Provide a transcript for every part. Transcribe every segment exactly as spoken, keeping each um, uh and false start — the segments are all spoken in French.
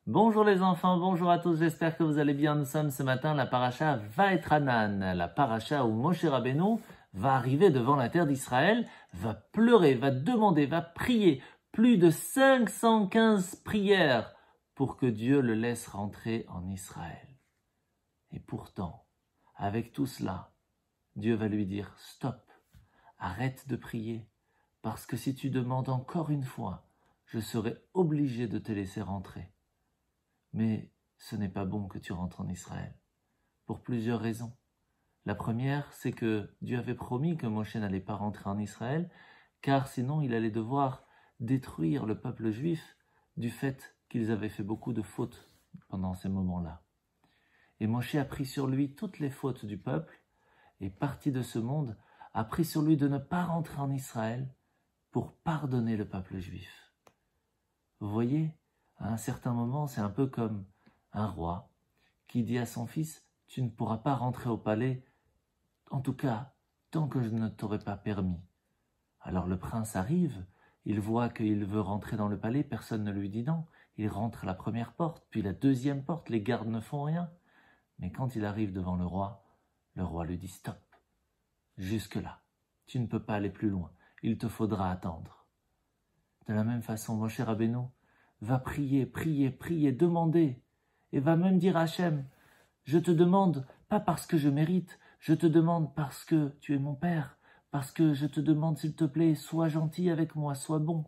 Bonjour les enfants, bonjour à tous, j'espère que vous allez bien. Nous sommes ce matin la paracha Vaetranan, la paracha où Moshe Rabbeinu va arriver devant la terre d'Israël, va pleurer, va demander, va prier plus de cinq cent quinze prières pour que Dieu le laisse rentrer en Israël. Et pourtant, avec tout cela, Dieu va lui dire « Stop, arrête de prier, parce que si tu demandes encore une fois, je serai obligé de te laisser rentrer. » Mais ce n'est pas bon que tu rentres en Israël, pour plusieurs raisons. La première, c'est que Dieu avait promis que Moshe n'allait pas rentrer en Israël, car sinon il allait devoir détruire le peuple juif du fait qu'ils avaient fait beaucoup de fautes pendant ces moments-là. Et Moshe a pris sur lui toutes les fautes du peuple, et parti de ce monde, a pris sur lui de ne pas rentrer en Israël pour pardonner le peuple juif. Vous voyez, à un certain moment, c'est un peu comme un roi qui dit à son fils « Tu ne pourras pas rentrer au palais, en tout cas, tant que je ne t'aurai pas permis. » Alors le prince arrive, il voit qu'il veut rentrer dans le palais, personne ne lui dit non. Il rentre à la première porte, puis la deuxième porte, les gardes ne font rien. Mais quand il arrive devant le roi, le roi lui dit « Stop, jusque-là, tu ne peux pas aller plus loin, il te faudra attendre. » De la même façon, Moshe Rabbeinu va prier, prier, prier, demander, et va même dire à Hachem, je te demande, pas parce que je mérite, je te demande parce que tu es mon père, parce que je te demande, s'il te plaît, sois gentil avec moi, sois bon.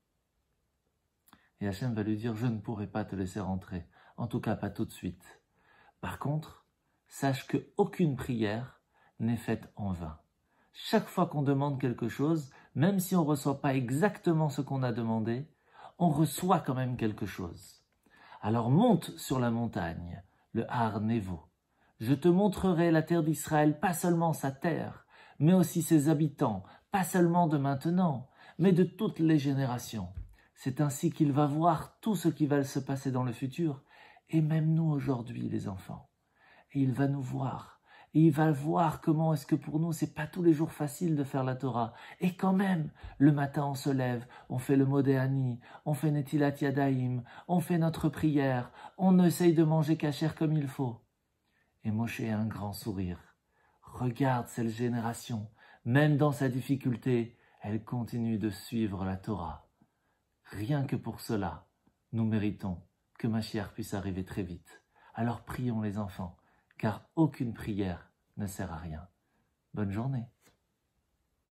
Et Hachem va lui dire, je ne pourrai pas te laisser rentrer, en tout cas pas tout de suite. Par contre, sache qu'aucune prière n'est faite en vain. Chaque fois qu'on demande quelque chose, même si on ne reçoit pas exactement ce qu'on a demandé, on reçoit quand même quelque chose. Alors monte sur la montagne, le Har Nevo. Je te montrerai la terre d'Israël, pas seulement sa terre, mais aussi ses habitants, pas seulement de maintenant, mais de toutes les générations. C'est ainsi qu'il va voir tout ce qui va se passer dans le futur, et même nous aujourd'hui, les enfants. Et il va nous voir. Et il va voir comment est-ce que pour nous, c'est pas tous les jours facile de faire la Torah. Et quand même, le matin, on se lève, on fait le Modéani, on fait Netilat Yadayim, on fait notre prière, on essaye de manger kasher comme il faut. Et Moshe a un grand sourire. Regarde cette génération, même dans sa difficulté, elle continue de suivre la Torah. Rien que pour cela, nous méritons que Mashiach puisse arriver très vite. Alors prions les enfants, car aucune prière ne sert à rien. Bonne journée.